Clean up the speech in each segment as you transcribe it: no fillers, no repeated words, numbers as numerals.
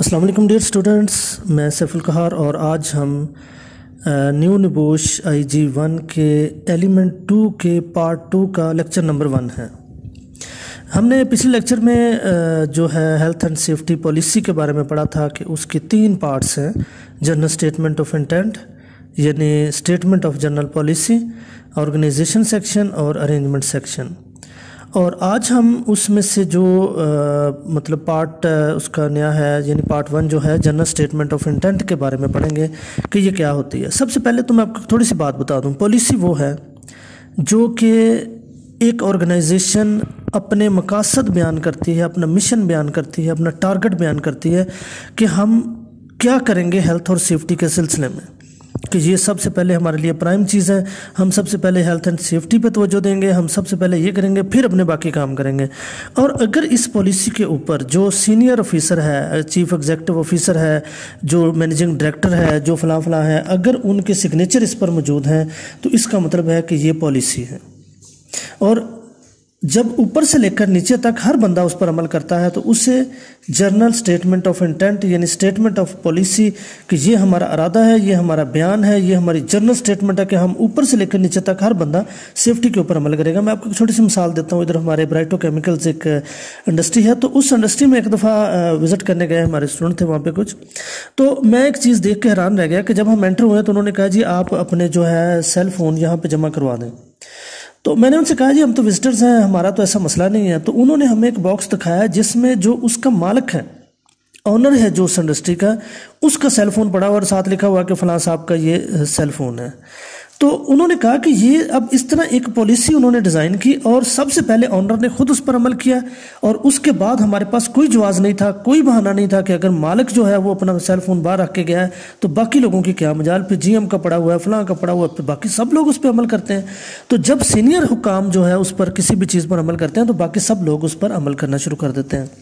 अस्सलाम वालेकुम dear students, मैं सैफुल कहार और आज हम न्यू नबूश IG1 के एलिमेंट 2 के पार्ट 2 का लेक्चर नंबर 1 है। हमने पिछले लेक्चर में जो है हेल्थ एंड सेफ्टी पॉलिसी के बारे में पढ़ा था कि उसके 3 पार्ट्स हैं। जनरल स्टेटमेंट ऑफ इंटेंट यानी statement of general policy, organisation section और अरेंजमेंट सेक्शन। और आज हम उसमें से जो मतलब पार्ट उसका नया है यानी पार्ट 1 जो है जनरल स्टेटमेंट ऑफ इंटेंट के बारे में पढ़ेंगे कि ये क्या होती है। सबसे पहले तो मैं आपको थोड़ी सी बात बता दूं। पॉलिसी वो है जो कि एक ऑर्गेनाइजेशन अपने मकासद बयान करती है, अपना मिशन बयान करती है, अपना टारगेट बयान करती है कि हम क्या करेंगे हेल्थ और सेफ्टी के सिलसिले में, कि ये सबसे पहले हमारे लिए प्राइम चीज़ है। हम सबसे पहले हेल्थ एंड सेफ्टी पे तवज्जो देंगे, हम सबसे पहले ये करेंगे, फिर अपने बाकी काम करेंगे। और अगर इस पॉलिसी के ऊपर जो सीनियर ऑफिसर है, चीफ एग्जीक्यूटिव ऑफिसर है, जो मैनेजिंग डायरेक्टर है, जो फलां फलां है, अगर उनके सिग्नेचर इस पर मौजूद हैं तो इसका मतलब है कि ये पॉलिसी है। और जब ऊपर से लेकर नीचे तक हर बंदा उस पर अमल करता है तो उसे जर्नल स्टेटमेंट ऑफ इंटेंट यानी स्टेटमेंट ऑफ पॉलिसी कि ये हमारा इरादा है, ये हमारा बयान है, ये हमारी जर्नल स्टेटमेंट है कि हम ऊपर से लेकर नीचे तक हर बंदा सेफ्टी के ऊपर अमल करेगा। मैं आपको एक छोटी सी मिसाल देता हूँ। इधर हमारे ब्राइटो केमिकल्स एक इंडस्ट्री है, तो उस इंडस्ट्री में एक दफ़ा विजिट करने गए, हमारे स्टूडेंट थे वहाँ पे कुछ। तो मैं एक चीज़ देख के हैरान रह गया कि जब हम एंटर हुए तो उन्होंने कहा जी आप अपने जो है सेल फ़ोन यहाँ पर जमा करवा दें। तो मैंने उनसे कहा जी हम तो विजिटर्स हैं, हमारा तो ऐसा मसला नहीं है। तो उन्होंने हमें एक बॉक्स दिखाया जिसमें जो उसका मालिक है, ऑनर है जो उस इंडस्ट्री का, उसका सेल फोन पड़ा हुआ और साथ लिखा हुआ कि फलां साहब का ये सेल फोन है। तो उन्होंने कहा कि ये अब इस तरह एक पॉलिसी उन्होंने डिज़ाइन की और सबसे पहले ऑनर ने खुद उस पर अमल किया और उसके बाद हमारे पास कोई जवाज़ नहीं था, कोई बहाना नहीं था कि अगर मालिक जो है वो अपना सेल फोन बाहर रख के गया है तो बाकी लोगों की क्या मजाल, फिर GM का पड़ा हुआ है, फलां का पड़ा हुआ है, फिर बाकी सब लोग उस पर अमल करते हैं। तो जब सीनियर हुकाम जो है उस पर किसी भी चीज़ पर अमल करते हैं तो बाकी सब लोग उस पर अमल करना शुरू कर देते हैं।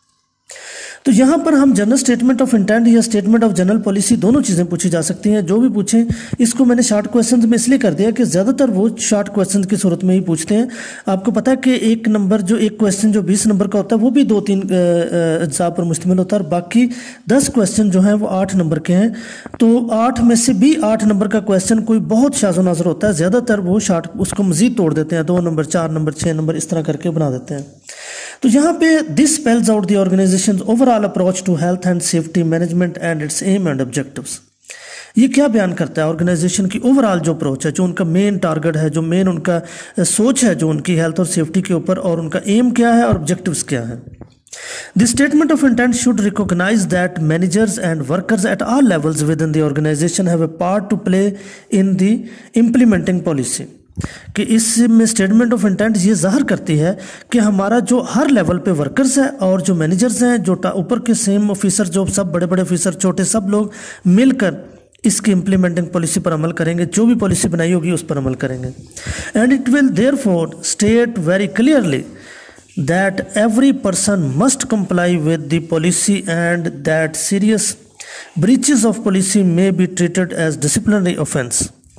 तो यहाँ पर हम जनरल स्टेटमेंट ऑफ इंटेंट या स्टेटमेंट ऑफ जनरल पॉलिसी दोनों चीज़ें पूछी जा सकती हैं। जो भी पूछें, इसको मैंने शॉर्ट क्वेश्चंस में इसलिए कर दिया कि ज़्यादातर वो शॉर्ट क्वेश्चंस की सूरत में ही पूछते हैं। आपको पता है कि एक क्वेश्चन जो 20 नंबर का होता है वो भी 2-3 अज्जा पर मुश्तमिल होता है और बाकी 10 क्वेश्चन जो हैं वो 8 नंबर के हैं। तो 8 में से भी 8 नंबर का क्वेश्चन कोई बहुत शाज़ो नाज़र होता है, ज़्यादातर वो शॉर्ट उसको मज़ीद तोड़ देते हैं, 2 नंबर, 4 नंबर, 6 नंबर इस तरह करके बना देते हैं। तो यहाँ पे this spells out the organisation's overall approach to health and safety management and its aim and objectives. ये क्या बयान करता है ऑर्गेनाइजेशन की ओवरऑल जो अप्रोच है, जो उनका मेन टारगेट है, जो मेन उनका सोच है जो उनकी हेल्थ और सेफ्टी के ऊपर, और उनका एम क्या है और ऑब्जेक्टिव्स क्या है। The statement of intent should recognize that managers and workers at all levels within the organization have a part to play in the implementing policy। कि इसमें स्टेटमेंट ऑफ इंटेंट ये जाहिर करती है कि हमारा जो हर लेवल पे वर्कर्स है और जो मैनेजर्स हैं, जो ऊपर के सेम ऑफिसर, जो सब बड़े बड़े ऑफिसर, छोटे, सब लोग मिलकर इसकी इम्प्लीमेंटिंग पॉलिसी पर अमल करेंगे, जो भी पॉलिसी बनाई होगी उस पर अमल करेंगे। And it will therefore state very clearly that every person must comply with the policy and that serious breaches of policy may be treated as disciplinary offense।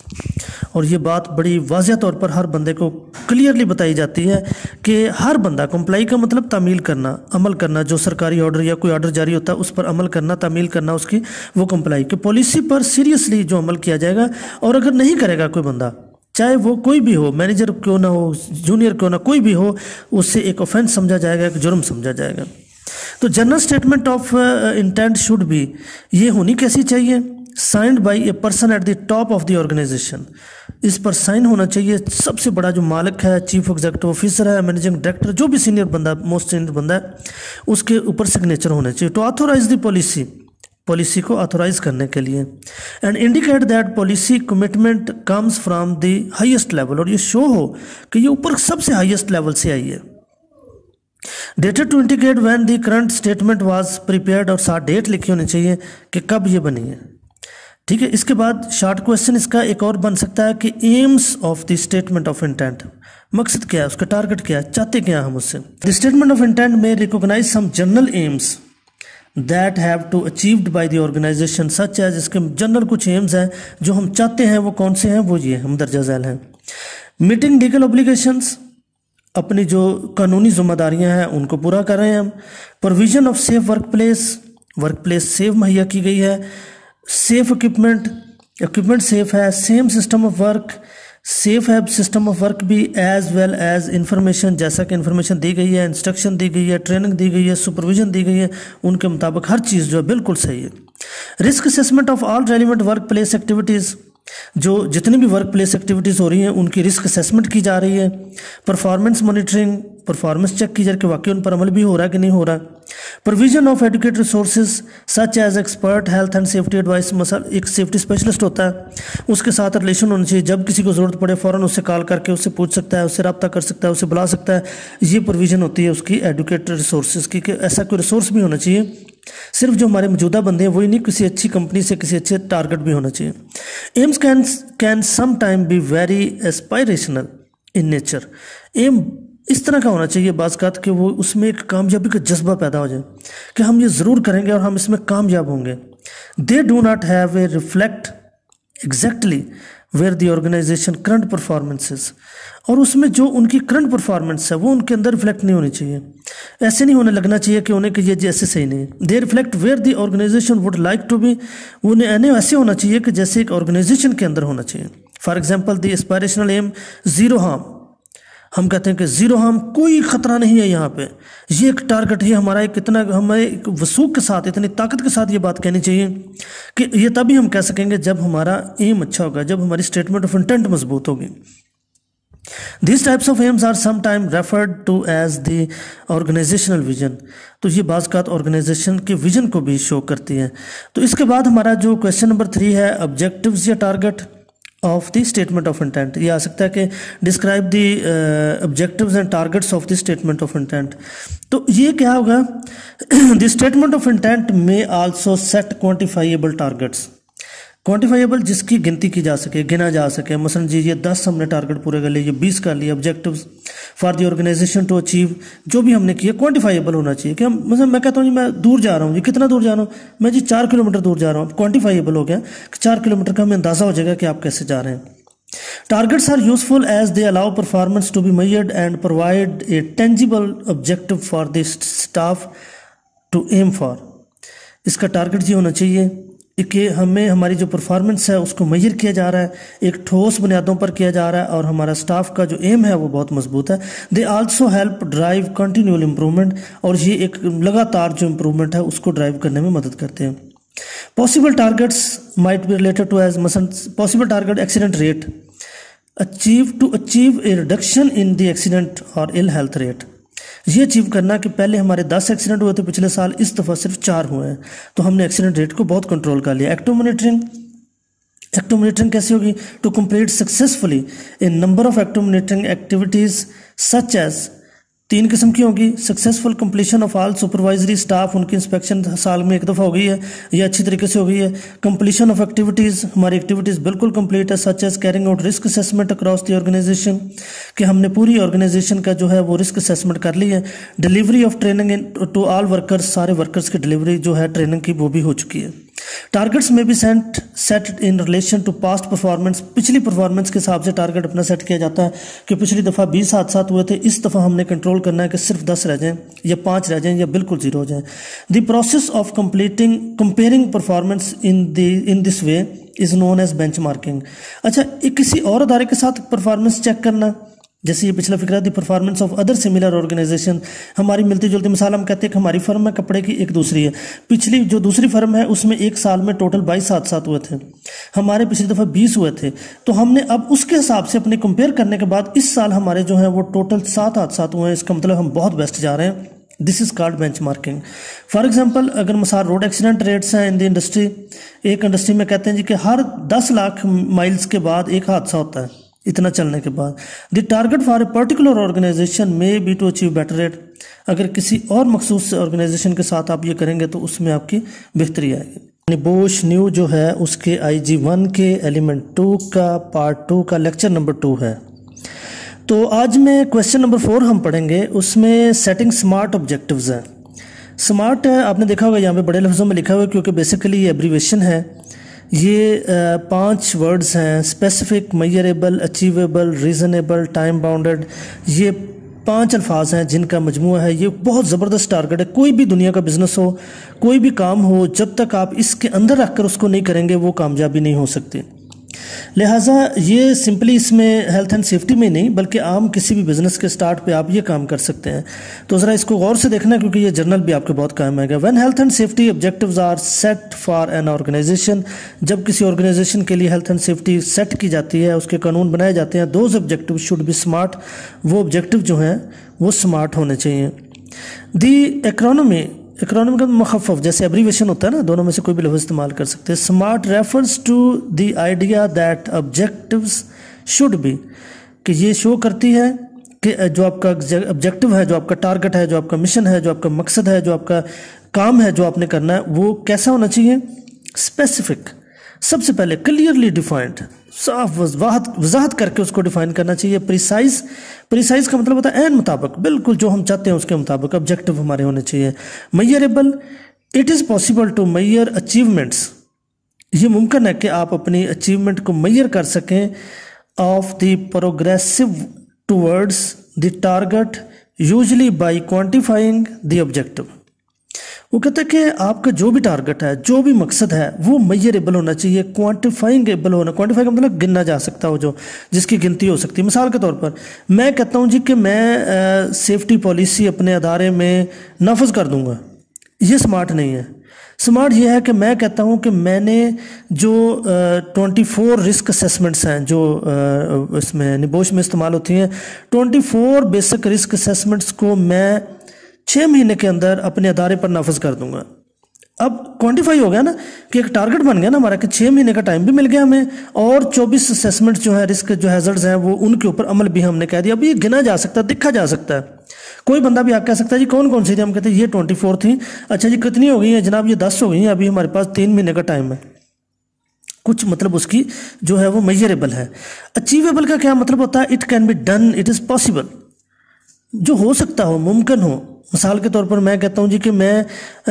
और ये बात बड़ी वाज़ेह तौर पर हर बंदे को क्लियरली बताई जाती है कि हर बंदा, कंप्लाई का मतलब तामील करना, अमल करना, जो सरकारी ऑर्डर या कोई ऑर्डर जारी होता है उस पर अमल करना, तामील करना उसकी, वो कंप्लाई कि पॉलिसी पर सीरियसली जो अमल किया जाएगा। और अगर नहीं करेगा कोई बंदा, चाहे वो कोई भी हो, मैनेजर क्यों ना हो, जूनियर क्यों ना, कोई भी हो, उससे एक ऑफेंस समझा जाएगा, एक जुर्म समझा जाएगा। तो general statement of intent should be, ये होनी कैसी चाहिए, signed by a person at the top of the organisation. इस पर साइन होना चाहिए सबसे बड़ा जो मालिक है, चीफ एग्जीक्यूटिव ऑफिसर है, मैनेजिंग डायरेक्टर, जो भी सीनियर बंदा, मोस्ट सीनियर बंदा है, उसके ऊपर सिग्नेचर होने चाहिए टू ऑथोराइज द पॉलिसी को ऑथोराइज करने के लिए। And indicate that policy commitment comes from the highest level, और ये शो हो कि ये ऊपर सबसे हाईएस्ट लेवल से आई है। Dated to indicate when the current statement was prepared, और साथ डेट लिखी होनी चाहिए कि कब ये बनी है। ठीक है। इसके बाद शॉर्ट क्वेश्चन इसका एक और बन सकता है कि aims of the statement of intent, मकसद क्या है, उसका टारगेट क्या है, चाहते क्या हम उससे। द स्टेटमेंट ऑफ इंटेंट में recognise some general aims that have to achieved by the organization such as, इसके जनरल कुछ एम्स हैं जो हम चाहते हैं, वो कौन से हैं, वो ये हम दर्जा झैल हैं। मीटिंग लीगल ऑब्लिगेशंस, अपनी जो कानूनी जिम्मेदारियां हैं उनको पूरा कर रहे हैं हम। Provision of safe work place, work place safe मुहैया की गई है, सेफ इक्विपमेंट सेफ है, same system of work safe है, सिस्टम ऑफ वर्क भी, एज वेल एज इंफॉर्मेशन, जैसा कि इंफॉर्मेशन दी गई है, इंस्ट्रक्शन दी गई है, ट्रेनिंग दी गई है, सुपरविजन दी गई है, उनके मुताबिक हर चीज़ जो है बिल्कुल सही है। Risk assessment of all relevant work place activities, जो जितनी भी वर्क प्लेस एक्टिविटीज़ हो रही हैं उनकी रिस्क असेसमेंट की जा रही है। परफॉर्मेंस मॉनिटरिंग, परफॉर्मेंस चेक की जा रही है कि वाकई उन पर अमल भी हो रहा है कि नहीं हो रहा। Provision of adequate resources such as expert health and safety advice, मसल एक सेफ्टी स्पेशलिस्ट होता है, उसके साथ रिलेशन होना चाहिए, जब किसी को ज़रूरत पड़े फ़ौरन उससे कॉल करके उससे पूछ सकता है, उससे रब्ता कर सकता है, उससे बुला सकता है। ये प्रोविज़न होती है उसकी एडुकेट रिसोर्सेज की, कि ऐसा कोई रिसोर्स भी होना चाहिए, सिर्फ जो हमारे मौजूदा बंदे हैं वही नहीं, किसी अच्छी कंपनी से किसी अच्छे टारगेट भी होना चाहिए। Aims can some time be very aspirational in nature, aim इस तरह का होना चाहिए बाज़ कि वो उसमें एक कामयाबी का जज्बा पैदा हो जाए कि हम ये ज़रूर करेंगे और हम इसमें कामयाब होंगे। They do not have a reflect exactly where the organisation current performances, और उसमें जो उनकी करंट परफॉर्मेंस है वो उनके अंदर रिफ्लेक्ट नहीं होनी चाहिए। ऐसे नहीं होने लगना चाहिए कि उन्हें कि ये जैसे सही नहीं है। They reflect where the organisation would like to be, उन्हें ऐसे होना चाहिए कि जैसे एक ऑर्गेनाइजेशन के अंदर होना चाहिए। For example the aspirational aim zero harm, हम कहते हैं कि ज़ीरो हार्म, कोई ख़तरा नहीं है यहाँ पे, ये एक टारगेट है हमारा। एक कितना हमें एक वसूख के साथ, इतनी ताकत के साथ ये बात कहनी चाहिए कि ये तभी हम कह सकेंगे जब हमारा एम अच्छा होगा, जब हमारी स्टेटमेंट ऑफ इंटेंट मजबूत होगी। These types of aims are sometimes referred to as the organizational vision, तो ये बाज़ ऑर्गेनाइजेशन के विजन को भी शो करती है। तो इसके बाद हमारा जो क्वेश्चन नंबर 3 है, ऑब्जेक्टिव्स या target of the statement of intent, ये आ सकता है कि describe the objectives and targets of the statement of intent. तो ये क्या होगा, द स्टेटमेंट ऑफ इंटेंट में also set quantifiable targets, quantifiable जिसकी गिनती की जा सके, गिना जा सके। मसलन जी ये 10 हमने टारगेट पूरे कर लिए, ये 20 कर लिए। Objectives for the organisation to achieve, जो भी हमने किया क्वांटिफाइएबल होना चाहिए कि हम, मतलब मैं कहता हूँ जी मैं दूर जा रहा हूँ, जी कितना दूर जा रहा हूँ, मैं जी 4 किलोमीटर दूर जा रहा हूँ, क्वांटिफाइएबल हो गया कि 4 किलोमीटर का हमें अंदाज़ा हो जाएगा कि आप कैसे जा रहे हैं। Targets are useful as they allow performance to be measured and provide a tangible objective for the staff to aim for. इसका टारगेट ये होना चाहिए कि हमें हमारी जो परफॉर्मेंस है उसको मेजर किया जा रहा है, एक ठोस बुनियादों पर किया जा रहा है, और हमारा स्टाफ का जो एम है वो बहुत मजबूत है। They also help drive continual improvement, और ये एक लगातार जो इम्प्रूवमेंट है उसको ड्राइव करने में मदद करते हैं। Possible targets might be related to as मसलन possible target accident rate, achieve a reduction in the accident or ill health rate, ये अचीव करना कि पहले हमारे 10 एक्सीडेंट हुए थे पिछले साल, इस दफ़ा सिर्फ 4 हुए हैं, तो हमने एक्सीडेंट रेट को बहुत कंट्रोल कर लिया। एक्टिव मॉनिटरिंग कैसे होगी, to complete successfully a number of active monitoring activities such as, 3 किस्म की होगी। Successful completion of all supervisory staff, उनकी इंस्पेक्शन साल में 1 दफ़ा हो गई है, ये अच्छी तरीके से हो गई है। कंप्लीशन ऑफ एक्टिविटीज़, हमारी एक्टिविटीज़ बिल्कुल कंप्लीट है। Such as carrying out risk assessment across the organisation, कि हमने पूरी ऑर्गेनाइजेशन का जो है वो रिस्क असेसमेंट कर ली है। Delivery of training in to all workers, सारे वर्कर्स की डिलीवरी जो है ट्रेनिंग की वो भी हो चुकी है। टारगेट्स में भी set in relation to past performance, पिछली परफॉर्मेंस के हिसाब से टारगेट अपना सेट किया जाता है कि पिछली दफ़ा 20 हादसात हुए थे, इस दफ़ा हमने कंट्रोल करना है कि सिर्फ 10 रह जाएं या 5 रह जाएं या बिल्कुल 0 हो जाएं। The process of comparing performance in this way is known as benchmarking. अच्छा, किसी और अदारे के साथ परफॉर्मेंस चेक करना, जैसे ये पिछला फिक्रा the performance of other similar organisation, हमारी मिलती जुलती मिसाल हम कहते हैं कि हमारी फर्म है कपड़े की, एक दूसरी है, पिछली जो दूसरी फर्म है उसमें एक साल में टोटल 22 हादसात हुए थे, हमारे पिछली दफ़ा 20 हुए थे, तो हमने अब उसके हिसाब से अपने कंपेयर करने के बाद इस साल हमारे जो है वो टोटल 7 हादसात हुए हैं, इसका मतलब हम बहुत बेस्ट जा रहे हैं। This is called benchmarking. For example, अगर मिसाल रोड एक्सीडेंट रेट्स हैं इन द इंडस्ट्री, एक इंडस्ट्री में कहते हैं जी कि हर 10 लाख माइल्स के बाद एक हादसा होता है, इतना चलने के बाद। The target for a particular organisation may be to achieve better rate, अगर किसी और मखसूस ऑर्गेनाइजेशन के साथ आप ये करेंगे तो उसमें आपकी बेहतरी आएगी। बोश न्यू जो है उसके IG1 के एलिमेंट 2 का पार्ट 2 का लेक्चर नंबर 2 है। तो आज में क्वेश्चन नंबर 4 हम पढ़ेंगे, उसमें सेटिंग स्मार्ट ऑब्जेक्टिव्स है। स्मार्ट है, आपने देखा होगा यहाँ पे बड़े लफ्ज़ों में लिखा हुआ है क्योंकि बेसिकली ये एब्रीवेशन है। ये 5 वर्ड्स हैं, specific, measurable, achievable, reasonable, time bounded. ये 5 अल्फाज हैं जिनका मजमूआ है। ये बहुत ज़बरदस्त टारगेट है। कोई भी दुनिया का बिजनेस हो, कोई भी काम हो, जब तक आप इसके अंदर रखकर उसको नहीं करेंगे वो कामयाबी नहीं हो सकती। लिहाजा ये सिंपली इसमें हेल्थ एंड सेफ्टी में नहीं बल्कि आम किसी भी बिजनेस के स्टार्ट पे आप ये काम कर सकते हैं। तो ज़रा इसको गौर से देखना क्योंकि ये जर्नल भी आपके बहुत काम आएगा। When health and safety objectives are set for an organisation, जब किसी ऑर्गेनाइजेशन के लिए हेल्थ एंड सेफ्टी सेट की जाती है, उसके कानून बनाए जाते हैं, those objective should be SMART, वो ऑब्जेक्टिव जो हैं वो स्मार्ट होने चाहिए। दी इकोनॉमी का मुखफ़फ़ जैसे एब्रीवेशन होता है ना, दोनों में से कोई भी लफ्ज़ इस्तेमाल कर सकते हैं। SMART refers to the idea that objectives should be, कि ये शो करती है कि जो आपका ऑब्जेक्टिव है, जो आपका टारगेट है, जो आपका मिशन है, जो आपका मकसद है, जो आपका काम है, जो आपने करना है, वो कैसा होना चाहिए? स्पेसिफिक, सबसे पहले क्लियरली डिफाइंड, साफ वजाहत करके उसको डिफाइन करना चाहिए। प्रिसाइज का मतलब होता है एन मुताबिक, बिल्कुल जो हम चाहते हैं उसके मुताबिक ऑब्जेक्टिव हमारे होने चाहिए। Measurable, it is possible to measure achievements, ये मुमकिन है कि आप अपनी अचीवमेंट को मेजर कर सकें of the progressive towards the target usually by quantifying the objective. वो कहते हैं कि आपका जो भी टारगेट है, जो भी मकसद है, वो मेजरेबल होना चाहिए, क्वान्टिफाइंगेबल होना। क्वान्टिफाई का मतलब गिनना जा सकता हो, जो जिसकी गिनती हो सकती है। मिसाल के तौर पर मैं कहता हूँ जी कि मैं सेफ्टी पॉलिसी अपने अदारे में नाफज कर दूंगा, ये स्मार्ट नहीं है। स्मार्ट ये है कि मैं कहता हूँ कि मैंने जो 24 रिस्क असेसमेंट्स हैं जो इसमें निबोश में इस्तेमाल होती हैं, 24 बेसिक रिस्क असेसमेंट्स को मैं 6 महीने के अंदर अपने अदारे पर नाफज कर दूंगा। अब क्वांटिफाई हो गया ना कि एक टारगेट बन गया ना हमारा कि 6 महीने का टाइम भी मिल गया हमें, और 24 असेसमेंट्स जो है रिस्क जो हैजर्ड्स हैं वो उनके ऊपर अमल भी हमने कह दिया। अब ये गिना जा सकता है, दिखा जा सकता है। कोई बंदा भी आप कह सकता है जी कौन कौन सी थी, हम कहते हैं ये 24 थी। अच्छा जी कितनी हो गई है जनाब? ये 10 हो गई हैं, अभी हमारे पास 3 महीने का टाइम है। कुछ मतलब उसकी जो है वो मेजरेबल है। अचीवेबल का क्या मतलब होता है? It can be done, it is possible, जो हो सकता हो, मुमकिन हो। मिसाल के तौर पर मैं कहता हूँ जी कि मैं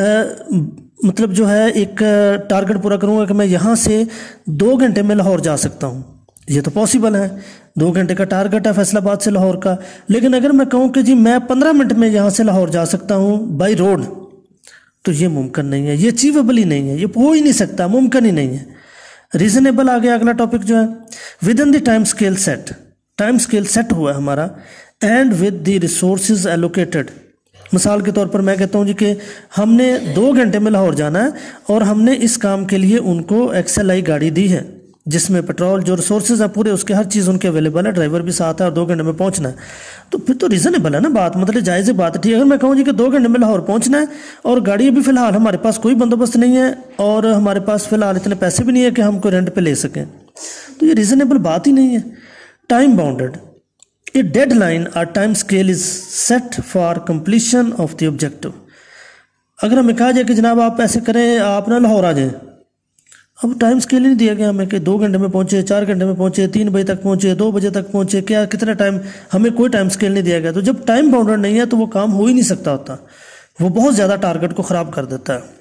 मतलब जो है एक टारगेट पूरा करूँगा कि मैं यहाँ से 2 घंटे में लाहौर जा सकता हूँ, ये तो पॉसिबल है। 2 घंटे का टारगेट है फैसलाबाद से लाहौर का। लेकिन अगर मैं कहूँ कि जी मैं 15 मिनट में यहाँ से लाहौर जा सकता हूँ बाई रोड, तो ये मुमकिन नहीं है, ये अचीवेबल ही नहीं है, ये हो ही नहीं सकता, मुमकिन ही नहीं है। रीजनेबल आ गया अगला टॉपिक जो है। Within the time scale set, time scale set हुआ है हमारा, and with the resources allocated. मिसाल के तौर पर मैं कहता हूँ जी कि हमने 2 घंटे में लाहौर जाना है और हमने इस काम के लिए उनको XLI गाड़ी दी है जिसमें पेट्रोल जो रिसोर्सेज हैं पूरे उसके हर चीज़ उनके अवेलेबल है, ड्राइवर भी साथ है और 2 घंटे में पहुँचना है। तो फिर तो रीज़नेबल है ना बात, मतलब जायज़ बात है। ठीक है, अगर मैं कहूँ जी कि 2 घंटे में लाहौर पहुँचना है और गाड़ी अभी फ़िलहाल हमारे पास कोई बंदोबस्त नहीं है और हमारे पास फ़िलहाल इतने पैसे भी नहीं है कि हम कोई रेंट पर ले सकें, तो ये रीज़नेबल बात ही नहीं है। Time bounded, A deadline or time scale is set for completion of the objective। अगर हमें कहा जाए कि जनाब आप ऐसे करें, आप ना लाहौर आ जाएं, अब टाइम स्केल नहीं दिया गया हमें कि 2 घंटे में पहुंचे, 4 घंटे में पहुंचे, 3 बजे तक पहुंचे, 2 बजे तक पहुंचे, क्या कितना टाइम, हमें कोई टाइम स्केल नहीं दिया गया। तो जब टाइम बाउंडेड नहीं है तो वो काम हो ही नहीं सकता होता, वो बहुत ज़्यादा टारगेट को ख़राब कर देता है।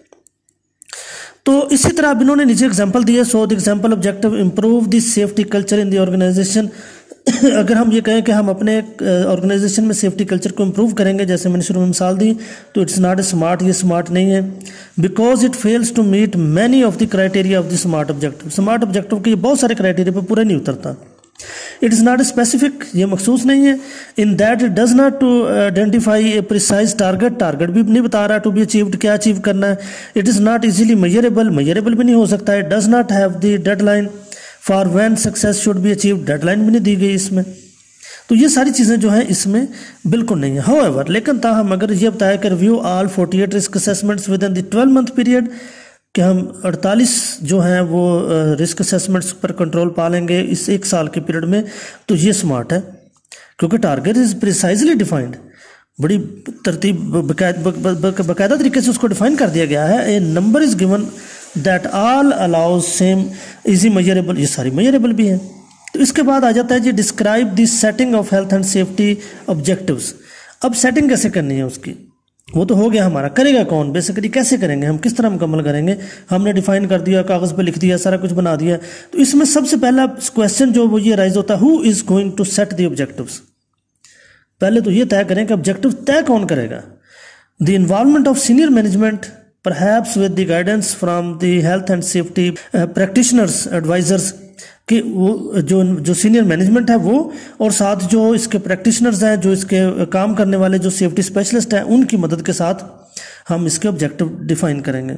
तो इसी तरह अब इन्होंने नीचे एग्जाम्पल दिए। So the example objective improve the safety culture in the organisation. अगर हम ये कहें कि हम अपने ऑर्गेनाइजेशन में सेफ्टी कल्चर को इम्प्रूव करेंगे, जैसे मैंने शुरू में मिसाल दी, तो इट्स नॉट ए स्मार्ट, ये स्मार्ट नहीं है। Because it fails to meet many of the criteria of the SMART objective. SMART objective के बहुत सारे क्राइटेरिया पर पूरा नहीं उतरता। इट इज़ नॉट स्पेसिफिक, ये मखसूस नहीं है। In that it does not to identify a precise target, target भी नहीं बता रहा टू बी अचीव्ड, क्या अचीव करना है। It is not easily measurable, measurable भी नहीं हो सकता है। Does not have the deadline for when success should be achieved, deadline भी नहीं दी गई इसमें। तो ये सारी चीज़ें जो हैं इसमें बिल्कुल नहीं है। हाउएवर, लेकिन ताहम अगर ये बताया कि review all 48 risk assessments within the 12 month period, कि हम 48 जो हैं वो रिस्क असेसमेंट्स पर कंट्रोल पा लेंगे इस 1 साल के पीरियड में, तो ये स्मार्ट है क्योंकि टारगेट इज़ प्रिसाइजली डिफाइंड, बड़ी तरतीब बाकायदा तरीके से उसको डिफाइन कर दिया गया है। A number is given that all allows same easy measurable, ये सारी मेजरेबल भी हैं। तो इसके बाद आ जाता है जी describe the setting of health and safety objectives. अब सेटिंग कैसे करनी है उसकी, वो तो हो गया हमारा, करेगा कौन, बेसिकली कैसे करेंगे हम, किस तरह मुकम्मल करेंगे, हमने डिफाइन कर दिया, कागज़ पे लिख दिया, सारा कुछ बना दिया। तो इसमें सबसे पहला क्वेश्चन जो वो ये राइज होता है, who is going to set the objectives. पहले तो ये तय करें कि ऑब्जेक्टिव तय कौन करेगा। The involvement of senior management perhaps with the guidance from the health and safety practitioners advisers, कि वो जो सीनियर मैनेजमेंट है वो, और साथ जो इसके प्रैक्टिशनर्स हैं, जो इसके काम करने वाले जो सेफ्टी स्पेशलिस्ट हैं, उनकी मदद के साथ हम इसके ऑब्जेक्टिव डिफाइन करेंगे।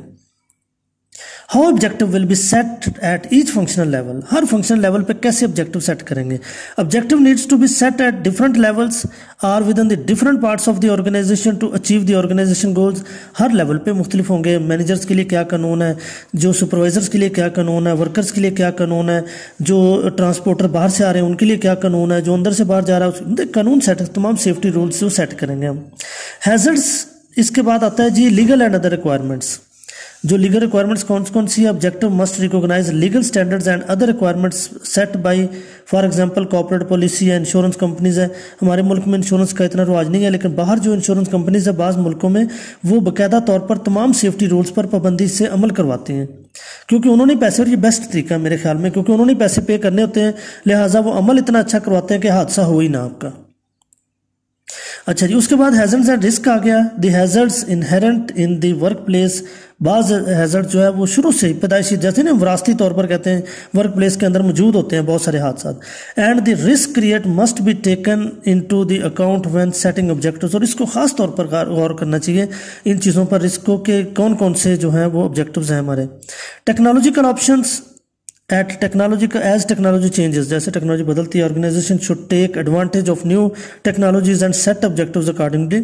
How objective will be set at each functional level, हर फंक्शनल लेवल पे कैसे ऑब्जेक्टिव सेट करेंगे। Objective needs to be set at different levels or within the different parts of the organisation to achieve the organisation goals. हर लेवल पे मुख्तलिफ होंगे। Managers के लिए क्या कानून है, जो सुपरवाइजर्स के लिए क्या कानून है, वर्कर्स के लिए क्या कानून है, जो ट्रांसपोर्टर बाहर से आ रहे हैं उनके लिए क्या कानून है, जो अंदर से बाहर जा रहा है कानून सेट, तमाम सेफ्टी रूल्स जो सेट करेंगे हम। हैजर्ड्स, इसके बाद आता है जी लीगल एंड अदर रिक्वायरमेंट्स। जो लीगल रिक्वायरमेंट्स कौन सी है, objective must recognise legal standards and other requirements set by for example corporate policy या इंश्योरेंस कंपनीज है। हमारे मुल्क में इंश्योरेंस का इतना रवाज नहीं है, लेकिन बाहर जो इंश्योरेंस कंपनीज है बाज़ मुल्कों में वो बाकायदा तौर पर तमाम सेफ्टी रूल्स पर पाबंदी से अमल करवाती हैं, क्योंकि उन्होंने पैसे, और ये बेस्ट तरीका है मेरे ख्याल में, क्योंकि उन्होंने पैसे पे करने होते हैं, लिहाजा वो अमल इतना अच्छा करवाते हैं कि हादसा हो ही ना आपका। अच्छा जी, उसके बाद हैजर्ड्स एंड रिस्क आ गया। The hazards inherent in the workplace, बाज़ हैजर्ड जो है वो शुरू से ही पैदाइशी, जैसे ना विरासती तौर पर कहते हैं, वर्क प्लेस के अंदर मौजूद होते हैं बहुत सारे हादसा। And the risk create must be taken into the account when setting objectives, और इसको खास तौर पर गौर करना चाहिए इन चीज़ों पर, रिस्कों के कौन कौन से जो हैं वो ऑब्जेक्टिव्स हैं हमारे। टेक्नोलॉजिकल ऑप्शंस एट टेक्नोलॉजी का, एज टेक्नोलॉजी चेंजेस, जैसे टेक्नोलॉजी बदलती है, organisation should take advantage of new technologies and set objectives accordingly.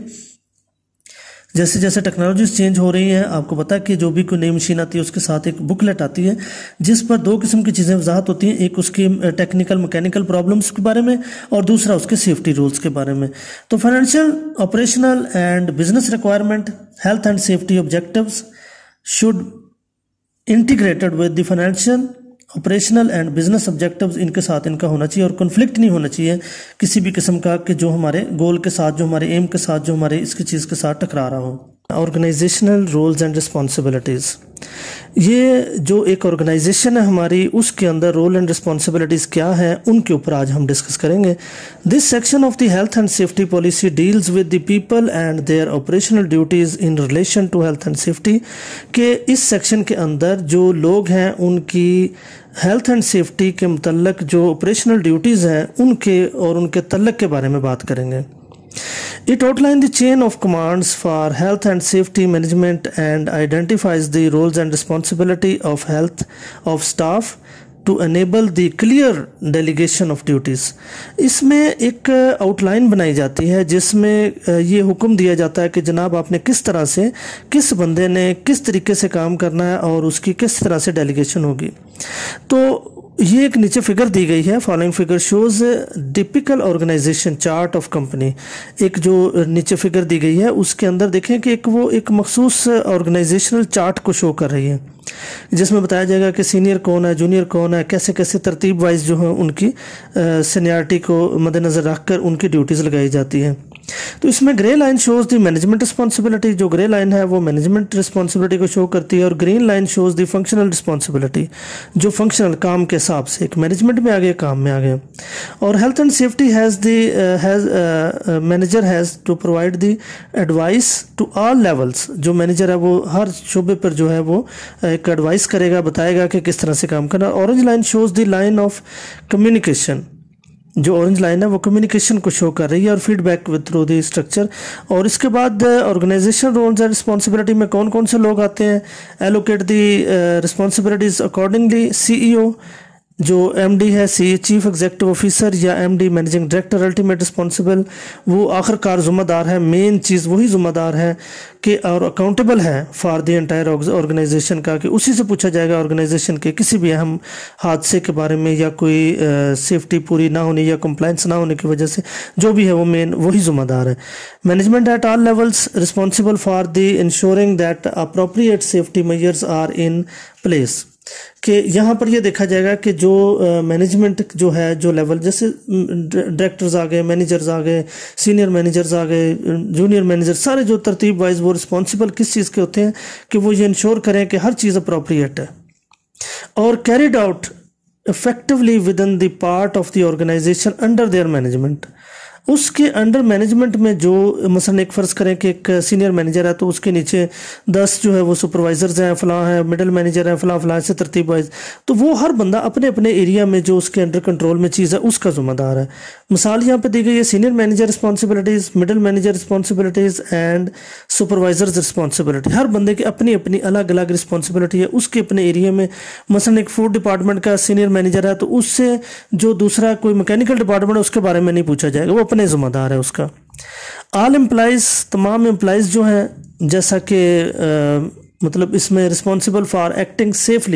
जैसे जैसे टेक्नोलॉजीज चेंज हो रही हैं, आपको पता है कि जो भी कोई नई मशीन आती है उसके साथ एक बुकलेट आती है जिस पर दो किस्म की चीज़ें वजाहत होती हैं, एक उसकी टेक्निकल मैकेनिकल प्रॉब्लम्स के बारे में और दूसरा उसके सेफ्टी रूल्स के बारे में। तो financial, operational and business requirement, health and safety objectives should integrated with the financial, operational and business objectives, इनके साथ इनका होना चाहिए, और कॉन्फ्लिक्ट नहीं होना चाहिए किसी भी किस्म का कि जो हमारे गोल के साथ, जो हमारे एम के साथ, जो हमारे इसकी चीज़ के साथ टकरा रहा हो। ऑर्गेनाइजेशनल रोल्स एंड रिस्पॉन्सिबिलिटीज़, ये जो एक ऑर्गेनाइजेशन है हमारी, उसके अंदर रोल एंड रिस्पॉन्सिबिलिटीज़ क्या है, उनके ऊपर आज हम डिस्कस करेंगे। This section of the health and safety policy deals with the people and their operational duties in relation to health and safety, के इस सेक्शन के अंदर जो लोग हैं उनकी हेल्थ एंड सेफ्टी के मुतल्लक जो ऑपरेशनल ड्यूटीज़ हैं उनके और उनके तल्लक के बारे में बात करेंगे। It outlines the chain of commands for health and safety management and identifies the roles and responsibility of health of staff to enable the clear delegation of duties। इसमें एक आउटलाइन बनाई जाती है जिसमें ये हुक्म दिया जाता है कि जनाब आपने किस तरह से, किस बंदे ने किस तरीके से काम करना है और उसकी किस तरह से डेलीगेशन होगी। तो ये एक नीचे फिगर दी गई है, following figure shows typical organisation chart of company. एक जो नीचे फिगर दी गई है उसके अंदर देखें कि एक मखसूस ऑर्गेनाइजेशनल चार्ट को शो कर रही है, जिसमें बताया जाएगा कि सीनियर कौन है, जूनियर कौन है, कैसे कैसे तरतीब वाइज जो है उनकी सीनियरिटी को मद्देनज़र रखकर उनकी ड्यूटीज़ लगाई जाती हैं। तो इसमें grey line shows the management responsibility, जो ग्रे लाइन है वो मैनेजमेंट रिस्पॉन्सिबिलिटी को शो करती है, और green line shows the functional responsibility, जो फंक्शनल काम के हिसाब से एक मैनेजमेंट में आ गया, काम में आ गया। और health and safety manager has to provide the advice to all levels, जो मैनेजर है वो हर शोबे पर जो है वो एक एडवाइस करेगा, बताएगा कि किस तरह से काम करना। Orange line shows the line of communication, जो ऑरेंज लाइन है वो कम्युनिकेशन को शो कर रही है, और feedback with through the structure. और इसके बाद ऑर्गेनाइजेशन रोल्स एंड रिस्पॉन्सिबिलिटी में कौन कौन से लोग आते हैं, allocate the responsibilities accordingly. CEO जो एमडी है, चीफ एग्जीक्यूटिव ऑफिसर या MD managing director ultimate responsible, वो आखिरकार ज़िम्मेदार है, मेन चीज़ वही ज़िम्मेदार है कि और अकाउंटेबल है फॉर द एंटायर ऑर्गेनाइजेशन का, कि उसी से पूछा जाएगा ऑर्गेनाइजेशन के किसी भी अहम हादसे के बारे में या कोई सेफ्टी पूरी ना होने या कंप्लाइंस ना होने की वजह से, जो भी है वो मेन वही ज़िम्मेदार है। Management at all levels responsible for the ensuring that appropriate safety measures are in place, कि यहाँ पर ये देखा जाएगा कि जो मैनेजमेंट जो है, जो लेवल, जैसे डायरेक्टर्स आ गए, मैनेजर्स आ गए, सीनियर मैनेजर्स आ गए, जूनियर मैनेजर, सारे जो तरतीब वाइज वो रिस्पॉन्सिबल किस चीज़ के होते हैं कि वो ये इंश्योर करें कि हर चीज़ अप्रोप्रिएट है और carried out effectively within the part of the organisation under their management. उसके अंडर मैनेजमेंट में जो मसलन एक फ़र्ज़ करें कि एक सीनियर मैनेजर है तो उसके नीचे 10 जो है वो सुपरवाइजर्स हैं, फ़लाँ है, मिडिल मैनेजर है, फ़लाँ फ़लाँ से तरतीब वाइज। तो वो हर बंदा अपने अपने एरिया में जो उसके अंडर कंट्रोल में चीज़ है उसका ज़िम्मेदार है। मिसाल यहाँ पे दी गई है, senior manager responsibilities, middle manager responsibilities and supervisors responsibility. हर बंदे की अपनी अपनी अलग अलग रिस्पॉन्सिबिलिटी है उसके अपने एरिया में। मसलन एक फूड डिपार्टमेंट का सीनियर मैनेजर है तो उससे जो दूसरा कोई मैकेनिकल डिपार्टमेंट है उसके बारे में नहीं पूछा जाएगा, वो अपने ज़िम्मेदार है उसका। ऑल एम्प्लॉइज़, तमाम एम्प्लॉइज़ जो हैं, जैसा कि मतलब इसमें responsible for acting safely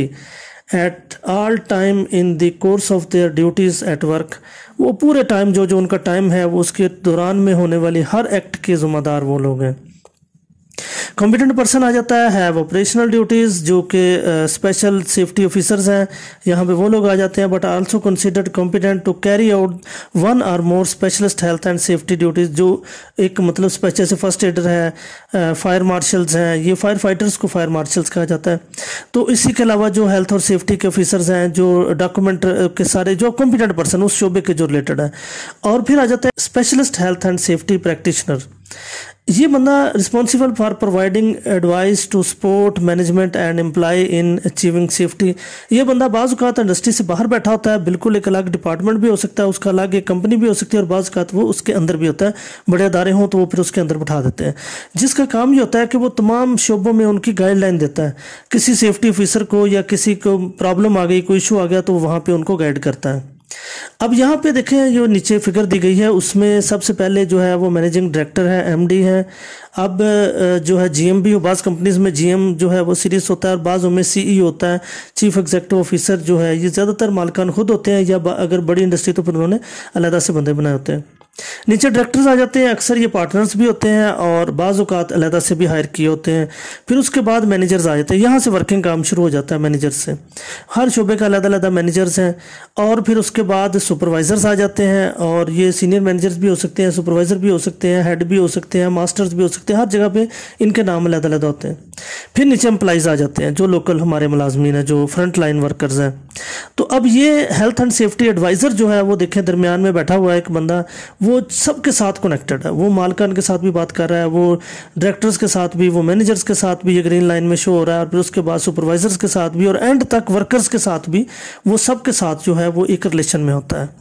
at all time in the course of their duties at work, वो पूरे टाइम जो जो उनका टाइम है वो उसके दौरान में होने वाली हर एक्ट के ज़िम्मेदार वो लोग हैं। कॉम्पिटेंट पर्सन आ जाता है, हैव ऑपरेशनल ड्यूटीज़, जो कि स्पेशल सेफ्टी ऑफिसर्स हैं, यहाँ पे वो लोग आ जाते हैं। But also considered competent to carry out one or more specialist health and safety duties, जो एक मतलब स्पेशल से फर्स्ट एडर है, फायर मार्शल्स हैं, ये फायर फाइटर्स को फायर मार्शल्स कहा जाता है। तो इसी के अलावा जो हेल्थ और सेफ्टी के ऑफिसर्स हैं, जो डॉक्यूमेंट के सारे जो कॉम्पिटेंट पर्सन उस शोबे के जो रिलेटेड है। और फिर आ जाता है specialist health and safety practitioner. ये बंदा responsible for providing advice to support management and employ in achieving safety. ये बंदा बाज़ औक़ात इंडस्ट्री से बाहर बैठा होता है, बिल्कुल एक अलग डिपार्टमेंट भी हो सकता है, उसका अलग एक कंपनी भी हो सकती है, और बाज़ औक़ात वो उसके अंदर भी होता है। बड़े अदारे हों तो वो फिर उसके अंदर बिठा देते हैं, जिसका काम ये होता है कि वो तमाम शोबों में उनकी गाइडलाइन देता है। किसी सेफ्टी ऑफिसर को या किसी को प्रॉब्लम आ गई, कोई इशू आ गया, तो वहाँ पर उनको गाइड करता है। अब यहाँ पे देखें जो नीचे फिगर दी गई है उसमें सबसे पहले जो है वो मैनेजिंग डायरेक्टर है, एमडी है। अब जो है जीएम भी हो, बाज़ कंपनीज में जीएम जो है वो सीरीज होता है और बाज़ों में सीईओ होता है, चीफ एग्जीक्यूटिव ऑफिसर जो है। ये ज़्यादातर मालिकान खुद होते हैं, या अगर बड़ी इंडस्ट्री तो फिर उन्होंने अलहदा से बंदे बनाए होते हैं। नीचे डायरेक्टर्स आ जाते हैं, अक्सर ये पार्टनर्स भी होते हैं और बाज़ औक़ात अलहदा से भी हायर किए होते हैं। फिर उसके बाद मैनेजर्स आ जाते हैं, यहाँ से वर्किंग काम शुरू हो जाता है मैनेजर से। हर शोबे का अलग अलग मैनेजर्स हैं। और फिर उसके बाद सुपरवाइज़र्स आ जाते हैं, और ये सीनियर मैनेजर्स भी हो सकते हैं, सुपरवाइज़र भी हो सकते हैं, हेड भी हो सकते हैं, मास्टर्स भी हो सकते हैं, हर जगह पे इनके नाम अलग अलग होते हैं। फिर नीचे एम्प्लॉइज़ आ जाते हैं, जो लोकल हमारे मुलाजमीन हैं, जो फ्रंट लाइन वर्कर्स हैं। तो अब ये हेल्थ एंड सेफ्टी एडवाइज़र जो है वो देखें दरमियान में बैठा हुआ है एक बंदा, वो सबके साथ कनेक्टेड है, वो मालकान के साथ भी बात कर रहा है, वो डायरेक्टर्स के साथ भी, वो मैनेजर्स के साथ भी ये ग्रीन लाइन में शो हो रहा है, और फिर उसके बाद सुपरवाइजर्स के साथ भी, और एंड तक वर्कर्स के साथ भी, वो सब के साथ जो है वो एक रिलेशन में होता है।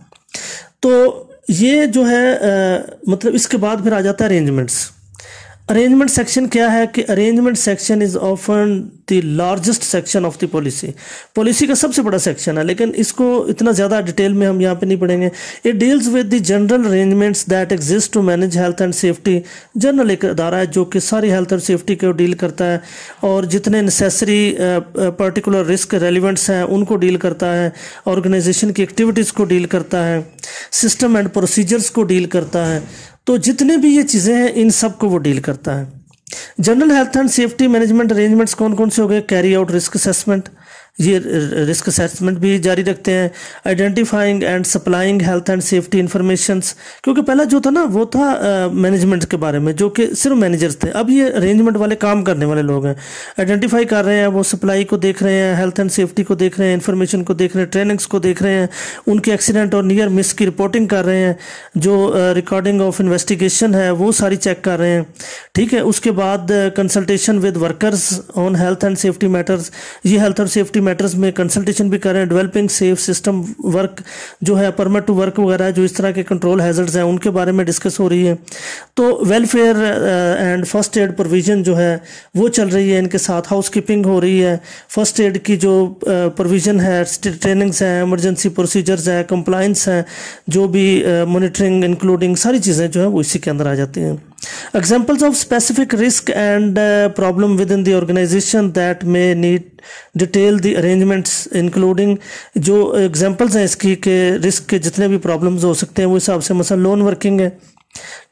तो ये जो है मतलब इसके बाद फिर आ जाता है अरेंजमेंट्स। अरेंजमेंट सेक्शन क्या है कि arrangement section is often the largest section of the policy. Policy का सबसे बड़ा सेक्शन है, लेकिन इसको इतना ज़्यादा डिटेल में हम यहाँ पे नहीं पढ़ेंगे। It deals with the general arrangements that exist to manage health and safety. General एक अदारा है जो कि सारी हेल्थ और सेफ्टी को डील करता है, और जितने नेसेसरी पर्टिकुलर रिस्क रेलिवेंट्स हैं उनको डील करता है, ऑर्गेनाइजेशन की एक्टिविटीज़ को डील करता है, सिस्टम एंड प्रोसीजर्स को डील करता है। तो जितने भी ये चीज़ें हैं इन सब को वो डील करता है। General health and safety management arrangements कौन कौन से हो गए? कैरी आउट रिस्क असेसमेंट, ये रिस्क असेसमेंट भी जारी रखते हैं। Identifying and supplying health and safety informations, क्योंकि पहला जो था ना वो था मैनेजमेंट के बारे में, जो कि सिर्फ मैनेजर्स थे। अब ये अरेंजमेंट वाले काम करने वाले लोग हैं, आइडेंटिफाई कर रहे हैं, वो सप्लाई को देख रहे हैं, हेल्थ एंड सेफ्टी को देख रहे हैं, इन्फॉर्मेशन को देख रहे हैं, ट्रेनिंग्स को देख रहे हैं, उनके एक्सीडेंट और नियर मिस की रिपोर्टिंग कर रहे हैं, जो रिकॉर्डिंग ऑफ इन्वेस्टिगेशन है वो सारी चेक कर रहे हैं। ठीक है, उसके बाद consultation with workers on health and safety matters, ये हेल्थ और सेफ्टी मैटर्स में कंसल्टेशन भी कर रहे हैं। डेवलपिंग सेफ सिस्टम वर्क जो है, परमिट टू वर्क वगैरह, जो इस तरह के कंट्रोल हैजर्ड्स हैं उनके बारे में डिस्कस हो रही है। तो welfare and first aid provision जो है वो चल रही है, इनके साथ हाउसकीपिंग हो रही है। फर्स्ट एड की जो प्रोविजन है, ट्रेनिंग्स हैं, इमरजेंसी प्रोसीजर्स हैं, कंप्लाइंस हैं, जो भी मॉनिटरिंग इंक्लूडिंग सारी चीज़ें जो है वो इसी के अंदर आ जाती हैं। Examples of specific risk and problem within the organization that may need detail the arrangements including, जो examples हैं इसकी के रिस्क के जितने भी प्रॉब्लम्स हो सकते हैं वो हिसाब से, मसलन लोन वर्किंग है,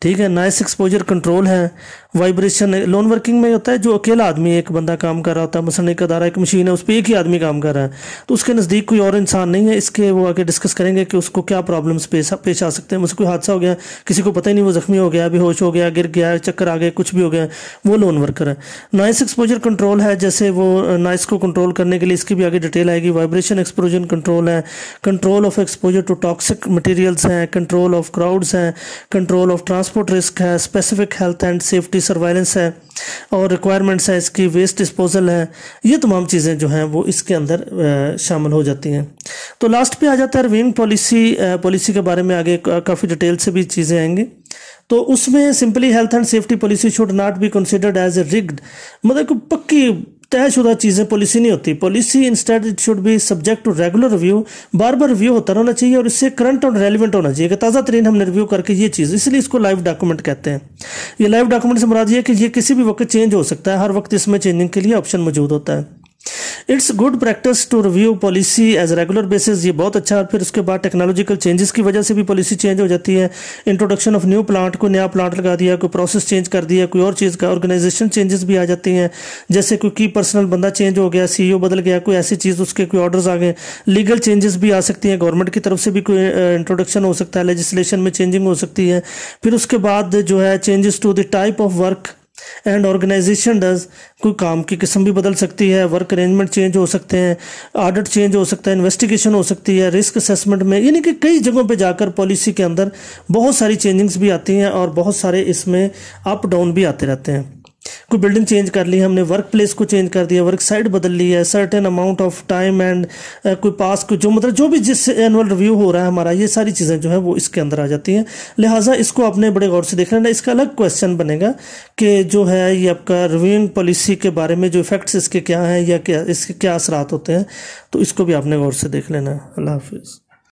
ठीक है। नॉइस एक्सपोजर कंट्रोल है, वाइब्रेशन लोन वर्किंग में होता है जो अकेला आदमी एक बंदा काम कर रहा होता है, मसलन एक अदारा एक मशीन है उस पर एक ही आदमी काम कर रहा है, तो उसके नज़दीक कोई और इंसान नहीं है। इसके वो आगे डिस्कस करेंगे कि उसको क्या प्रॉब्लम्स पेश आ सकते हैं। मुझसे कोई हादसा हो गया, किसी को पता ही नहीं, वो जख्मी हो गया, बेहोश हो गया, गिर गया, चक्कर आ गए, कुछ भी हो गया, वो लोन वर्कर है। नॉइस एक्सपोजर कंट्रोल है, जैसे वो नॉइस को कंट्रोल करने के लिए इसकी भी आगे डिटेल आएगी। वाइब्रेशन एक्सपोजर कंट्रोल है, control of exposure to toxic materials हैं, कंट्रोल ऑफ क्राउड्स हैं, कंट्रोल ऑफ ट्रांसपोर्ट रिस्क है, specific health and safety surveillance है, और रिक्वायरमेंट्स है इसकी, वेस्ट डिस्पोजल है। ये तमाम चीज़ें जो हैं वो इसके अंदर शामिल हो जाती हैं। तो लास्ट पे आ जाता है रिव्यूइंग पॉलिसी के बारे में आगे काफ़ी डिटेल से भी चीज़ें आएंगी। तो उसमें simply health and safety policy should not be considered as a rigid, मतलब कि पक्की तयशुदा चीज़ें पॉलिसी नहीं होती। Policy instead it should be subject to regular review, बार बार रिव्यू होता रहना चाहिए और इससे करंट और रेलिवेंट होना चाहिए कि ताज़ा तरीन हमने रिव्यू करके ये चीज़, इसलिए इसको लाइव डॉक्यूमेंट कहते हैं। ये लाइव डॉक्यूमेंट से मुराद ये है कि ये किसी भी वक्त चेंज हो सकता है, हर वक्त इसमें चेंजिंग के लिए ऑप्शन मौजूद होता है। It's good practice to review policy as regular basis, ये बहुत अच्छा है। फिर उसके बाद टेक्नोलॉजिकल चेंजेस की वजह से भी पॉलिसी चेंज हो जाती है। इंट्रोडक्शन ऑफ न्यू प्लांट, कोई नया प्लांट लगा दिया, कोई प्रोसेस चेंज कर दिया, कोई और चीज़ का, ऑर्गेनाइजेशन चेंजेस भी आ जाती हैं, जैसे कोई की पर्सनल बंदा चेंज हो गया, सीईओ बदल गया, कोई ऐसी चीज़, उसके कोई ऑर्डर्स आ गए। लीगल चेंजेस भी आ सकती हैं, गवर्नमेंट की तरफ से भी कोई इंट्रोडक्शन हो सकता है, लेजिस्लेशन में चेंजिंग हो सकती है। फिर उसके बाद जो है changes to the type of work and organisation does, कोई काम की किस्म भी बदल सकती है, वर्क अरेंजमेंट चेंज हो सकते हैं, ऑडिट चेंज हो सकता है, इन्वेस्टिगेशन हो सकती है, रिस्क असेसमेंट में, यानी कि कई जगहों पे जाकर पॉलिसी के अंदर बहुत सारी चेंजिंग्स भी आती हैं और बहुत सारे इसमें अप डाउन भी आते रहते हैं। कोई बिल्डिंग चेंज कर ली हमने, वर्क प्लेस को चेंज कर दिया, वर्क साइट बदल ली है, certain amount of time and कोई पास को जो मतलब जो भी जिस एनुअल रिव्यू हो रहा है हमारा, ये सारी चीज़ें जो है वो इसके अंदर आ जाती हैं। लिहाजा इसको अपने बड़े गौर से देख लेना। इसका अलग क्वेश्चन बनेगा कि जो है ये आपका रिव्यूइंग पॉलिसी के बारे में जो इफेक्ट्स इसके क्या हैं या क्या इसके क्या असरात होते हैं, तो इसको भी आपने गौर से देख लेना। अल्लाह हाफिज़।